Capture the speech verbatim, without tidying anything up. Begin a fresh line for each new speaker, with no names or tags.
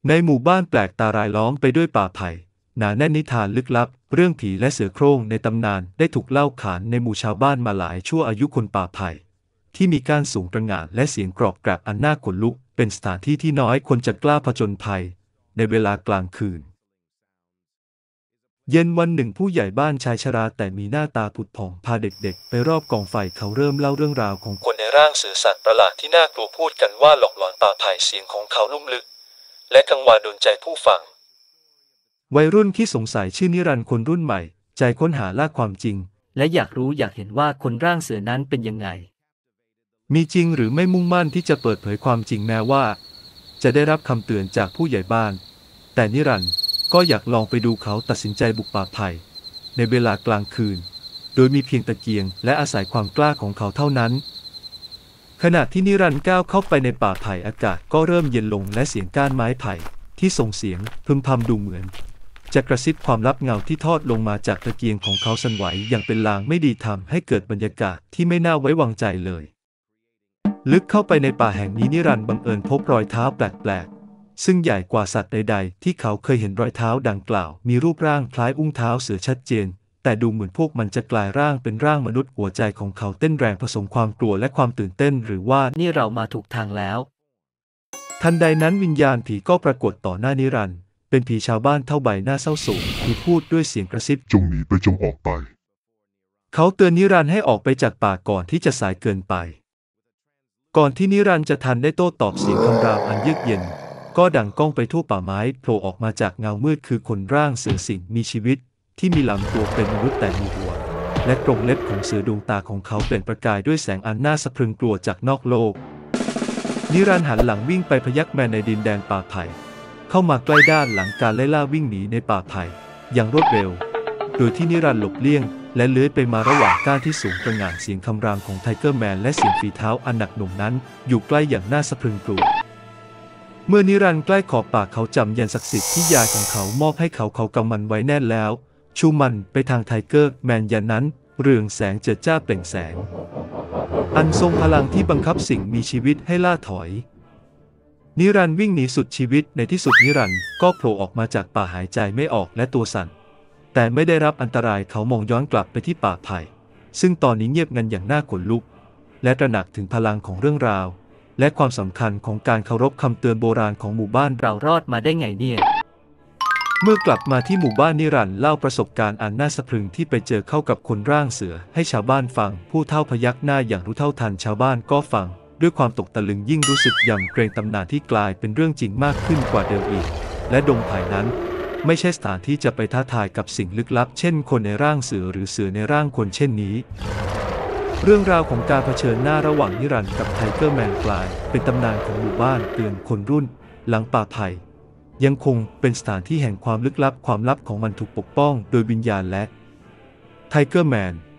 ในหมู่บ้านแปลกตารายล้อมไปด้วยป่าไผ่หนาแน่นนิทานลึกลับเรื่องผีและเสือโคร่งในตำนานได้ถูกเล่าขานในหมู่ชาวบ้านมาหลายชั่วอายุคนป่าไผ่ที่มีก้านสูงตระหง่านและเสียงกรอบแกรบอันน่าขนลุกเป็นสถานที่ที่น้อยคนจะกล้าผจญภัยในเวลากลางคืนเย็นวันหนึ่งผู้ใหญ่บ้านชายชราแต่มีหน้าตาผุดผ่องพาเด็กๆไปรอบกองไฟเขาเริ่มเล่าเรื่องราวของคนในร่างเสือสัตว์ประหลาดที่น่ากลัวพูดกันว่าหลอกหลอนป่าไผ่เสียงของเขานุ่มลึกและกังวานโดนใจผู้ฟังวัยรุ่นที่สงสัยชื่อนิรันดร์คนรุ่นใหม่ใจค้นหาล่าความจริง
และอยากรู้อยากเห็นว่าคนร่างเสือนั้นเป็นยังไง
มีจริงหรือไม่มุ่งมั่นที่จะเปิดเผยความจริงแม้ว่าจะได้รับคำเตือนจากผู้ใหญ่บ้านแต่นิรันดร์ก็อยากลองไปดูเขาตัดสินใจบุกป่าไผ่ในเวลากลางคืนโดยมีเพียงตะเกียงและอาศัยความกล้าของเขาเท่านั้นขณะที่นิรันดร์ก้าวเข้าไปในป่าไผ่อากาศก็เริ่มเย็นลงและเสียงก้านไม้ไผ่ที่ส่งเสียงพึมพำดูเหมือนจะกระซิบความลับเงาที่ทอดลงมาจากตะเกียงของเขาสั่นไหวอย่างเป็นลางไม่ดีทำให้เกิดบรรยากาศที่ไม่น่าไว้วางใจเลยลึกเข้าไปในป่าแห่งนี้นิรันดร์บังเอิญพบรอยเท้าแปลกๆซึ่งใหญ่กว่าสัตว์ใดๆที่เขาเคยเห็นรอยเท้าดังกล่าวมีรูปร่างคล้ายอุ้งเท้าเสือชัดเจนแต่ดูเหมือนพวกมันจะกลายร่างเป็นร่างมนุษย์หัวใจของเขาเต้นแรงผสมความกลัวและความตื่นเต้นหรือว่า
นี่เรามาถูกทางแล้ว
ทันใดนั้นวิญญาณผีก็ปรากฏต่อหน้านิรันดร์เป็นผีชาวบ้านเท่าใบหน้าเศร้าโศกที่พูดด้วยเสียงกระซิบ
จงหนีไปจงออกไป
เขาเตือนนิรันดร์ให้ออกไปจากป่าก่อนที่จะสายเกินไปก่อนที่นิรันดร์จะทันได้โต้ตอบเสียงคำรามอันเยือกเย็นก็ดังก้องไปทั่วป่าไม้โผล่ออกมาจากเงามืดคือคนร่างเสือสิงมีชีวิตที่มีลำตัวเป็นมนุษย์แต่มีหัวและกรงเล็บของเสือดวงตาของเขาเปล่งประกายด้วยแสงอันน่าสะพรึงกลัวจากนอกโลกนิรันดร์หันหลังวิ่งไปพยักแมนในดินแดนป่าไผ่เข้ามาใกล้ด้านหลังการไล่ล่าวิ่งหนีในป่าไผ่อย่างรวดเร็วโดยที่นิรันดร์หลบเลี่ยงและเลื้อยไปมาระหว่างก้านที่สูงตระหง่านเสียงคำรามของไทเกอร์แมนและเสียงฝีเท้าอันหนักหน่วงนั้นอยู่ใกล้อย่างน่าสะพรึงกลัวเมื่อนิรันดร์ใกล้ขอบปากเขาจำยันศักดิ์สิทธิ์ที่ยายของเขามอบให้เขาเขากำมันไว้แน่นแล้วชูมันไปทางไทเกอร์แมนยันนั้นเรืองแสงเจิดจ้าเปล่งแสงอันทรงพลังที่บังคับสิ่งมีชีวิตให้ล่าถอยนิรันดร์วิ่งหนีสุดชีวิตในที่สุดนิรันดร์ก็โผล่ออกมาจากป่าหายใจไม่ออกและตัวสั่นแต่ไม่ได้รับอันตรายเขามองย้อนกลับไปที่ป่าไผ่ซึ่งตอนนี้เงียบงันอย่างน่าขนลุกและตระหนักถึงพลังของเรื่องราวและความสำคัญของการเคารพคำเตือนโบราณของหมู่บ้าน
เรารอดมาได้ไงเนี่ย
เมื่อกลับมาที่หมู่บ้านนิรันดร์เล่าประสบการณ์อันน่าสะพรึงที่ไปเจอเข้ากับคนร่างเสือให้ชาวบ้านฟังผู้เฒ่าพยักหน้าอย่างรู้เท่าทันชาวบ้านก็ฟังด้วยความตกตะลึงยิ่งรู้สึกยำเกรงตำนานที่กลายเป็นเรื่องจริงมากขึ้นกว่าเดิมอีกและดงไผ่นั้นไม่ใช่สถานที่จะไปท้าทายกับสิ่งลึกลับเช่นคนในร่างเสือหรือเสือในร่างคนเช่นนี้เรื่องราวของการเผชิญหน้าระหว่างนิรันดร์กับไทเกอร์แมนกลายเป็นตำนานของหมู่บ้านเตือนคนรุ่นหลังป่าไผ่ยังคงเป็นสถานที่แห่งความลึกลับความลับของมันถูกปกป้องโดยวิญญาณและไทเกอร์แมน